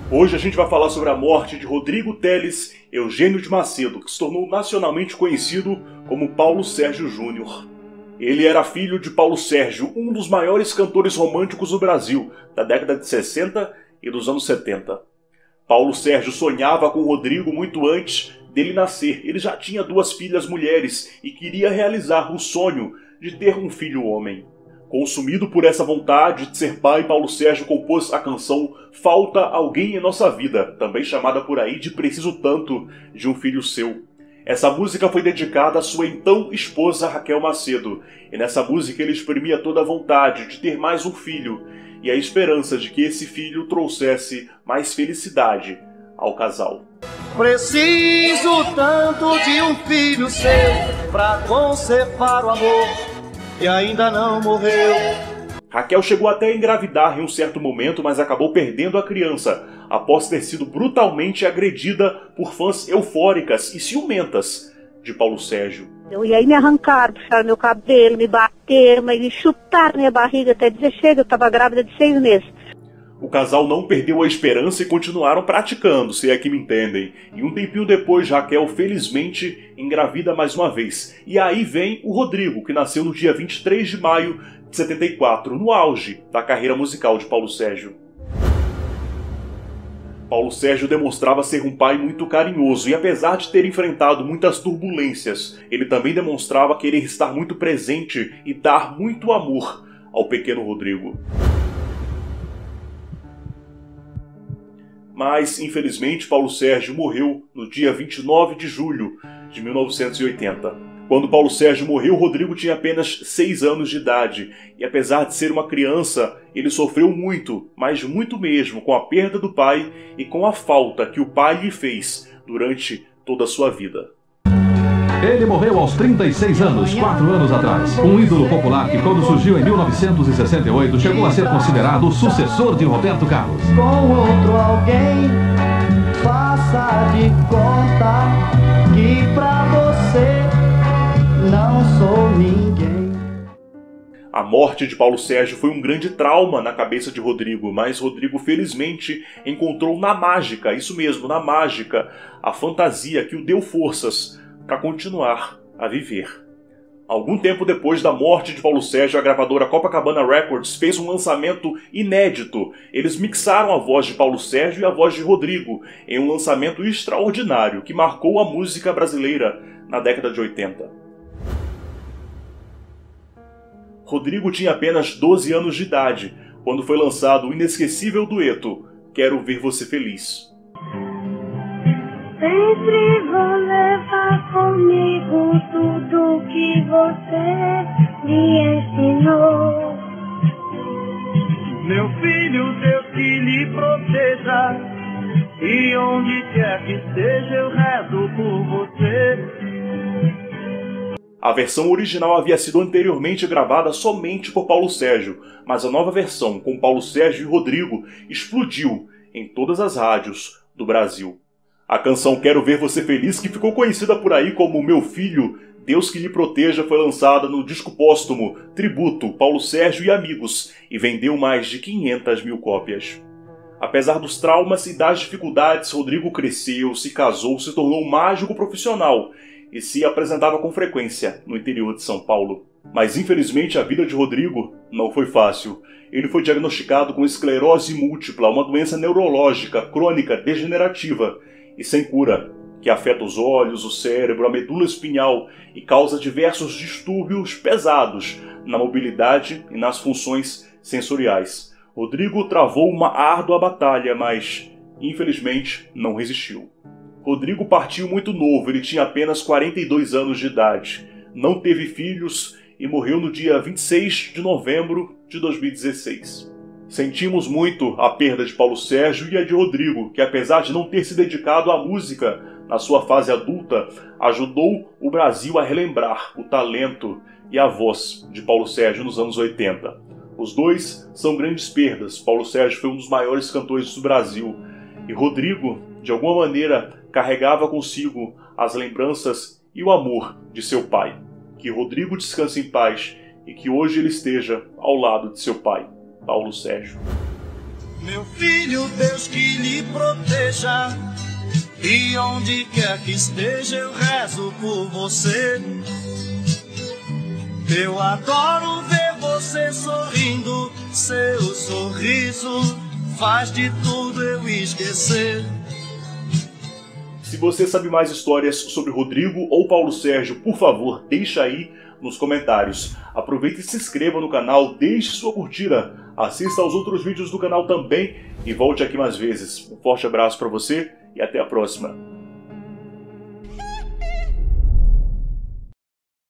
Hoje a gente vai falar sobre a morte de Rodrigo Teles Eugênio de Macedo, que se tornou nacionalmente conhecido como Paulo Sérgio Júnior. Ele era filho de Paulo Sérgio, um dos maiores cantores românticos do Brasil, da década de 60 e dos anos 70. Paulo Sérgio sonhava com Rodrigo muito antes dele nascer. Ele já tinha 2 filhas mulheres e queria realizar o sonho de ter um filho homem. Consumido por essa vontade de ser pai, Paulo Sérgio compôs a canção Falta Alguém em Nossa Vida, também chamada por aí de Preciso Tanto de um Filho Seu. Essa música foi dedicada à sua então esposa Raquel Macedo, e nessa música ele exprimia toda a vontade de ter mais um filho e a esperança de que esse filho trouxesse mais felicidade ao casal. Preciso tanto de um filho seu pra conservar o amor que ainda não morreu. Raquel chegou até a engravidar em um certo momento, mas acabou perdendo a criança, após ter sido brutalmente agredida por fãs eufóricas e ciumentas de Paulo Sérgio. E aí me arrancaram, puxaram meu cabelo, me bateram, mas me chutaram minha barriga até dizer chega, eu estava grávida de 6 meses. O casal não perdeu a esperança e continuaram praticando, se é que me entendem. E um tempinho depois, Raquel felizmente engravida mais uma vez. E aí vem o Rodrigo, que nasceu no dia 23 de maio de 74, no auge da carreira musical de Paulo Sérgio. Paulo Sérgio demonstrava ser um pai muito carinhoso e, apesar de ter enfrentado muitas turbulências, ele também demonstrava querer estar muito presente e dar muito amor ao pequeno Rodrigo. Mas, infelizmente, Paulo Sérgio morreu no dia 29 de julho de 1980. Quando Paulo Sérgio morreu, Rodrigo tinha apenas 6 anos de idade, e apesar de ser uma criança, ele sofreu muito, mas muito mesmo, com a perda do pai e com a falta que o pai lhe fez durante toda a sua vida. Ele morreu aos 36 anos, 4 anos atrás. Um ídolo popular que, quando surgiu em 1968, chegou a ser considerado o sucessor de Roberto Carlos. Com outro alguém, faça de conta que pra você não sou ninguém. A morte de Paulo Sérgio foi um grande trauma na cabeça de Rodrigo, mas Rodrigo felizmente encontrou na mágica, isso mesmo, na mágica, a fantasia que o deu forças para continuar a viver. Algum tempo depois da morte de Paulo Sérgio, a gravadora Copacabana Records fez um lançamento inédito. Eles mixaram a voz de Paulo Sérgio e a voz de Rodrigo em um lançamento extraordinário que marcou a música brasileira na década de 80. Rodrigo tinha apenas 12 anos de idade quando foi lançado o inesquecível dueto Quero Ver Você Feliz. Sempre vou levar comigo tudo que você me ensinou. Meu filho, Deus que lhe proteja, e onde quer que esteja eu rezo por você. A versão original havia sido anteriormente gravada somente por Paulo Sérgio, mas a nova versão, com Paulo Sérgio e Rodrigo, explodiu em todas as rádios do Brasil. A canção Quero Ver Você Feliz, que ficou conhecida por aí como Meu Filho, Deus que lhe proteja, foi lançada no disco póstumo Tributo, Paulo Sérgio e Amigos, e vendeu mais de 500 mil cópias. Apesar dos traumas e das dificuldades, Rodrigo cresceu, se casou, se tornou um mágico profissional e se apresentava com frequência no interior de São Paulo. Mas infelizmente a vida de Rodrigo não foi fácil. Ele foi diagnosticado com esclerose múltipla, uma doença neurológica crônica degenerativa e sem cura, que afeta os olhos, o cérebro, a medula espinhal e causa diversos distúrbios pesados na mobilidade e nas funções sensoriais. Rodrigo travou uma árdua batalha, mas, infelizmente, não resistiu. Rodrigo partiu muito novo, ele tinha apenas 42 anos de idade, não teve filhos e morreu no dia 26 de novembro de 2016. Sentimos muito a perda de Paulo Sérgio e a de Rodrigo, que apesar de não ter se dedicado à música na sua fase adulta, ajudou o Brasil a relembrar o talento e a voz de Paulo Sérgio nos anos 80. Os dois são grandes perdas. Paulo Sérgio foi um dos maiores cantores do Brasil e Rodrigo, de alguma maneira, carregava consigo as lembranças e o amor de seu pai. Que Rodrigo descanse em paz e que hoje ele esteja ao lado de seu pai, Paulo Sérgio. Meu filho, Deus que lhe proteja, e onde quer que esteja eu rezo por você. Eu adoro ver você sorrindo, seu sorriso faz de tudo eu esquecer. Se você sabe mais histórias sobre Rodrigo ou Paulo Sérgio, por favor, deixa aí nos comentários. Aproveite e se inscreva no canal, deixe sua curtida, assista aos outros vídeos do canal também e volte aqui mais vezes. Um forte abraço para você e até a próxima.